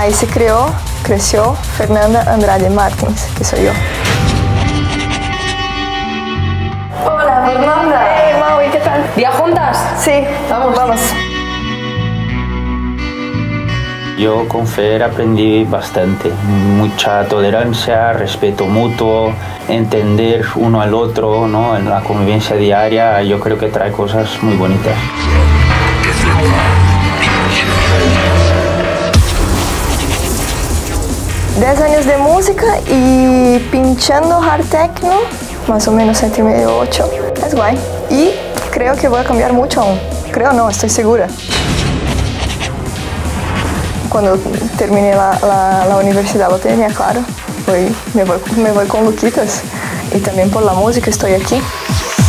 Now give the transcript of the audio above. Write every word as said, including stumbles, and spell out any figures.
ahí se creó, creció Fernanda Andrade Martins, que soy yo. Hola, Fernanda. Hey, Maui, ¿qué tal? ¿Día juntas? Sí, Vamos. vamos. Yo con Fer aprendí bastante, mucha tolerancia, respeto mutuo, entender uno al otro, ¿no? En la convivencia diaria yo creo que trae cosas muy bonitas. diez años de música y pinchando hard techno, más o menos siete y medio, ocho. Es guay. Y creo que voy a cambiar mucho aún. Creo no, estoy segura. Cuando terminé la, la, la universidad lo tenía claro. Voy, me, voy, me voy con Luquitas y también por la música estoy aquí.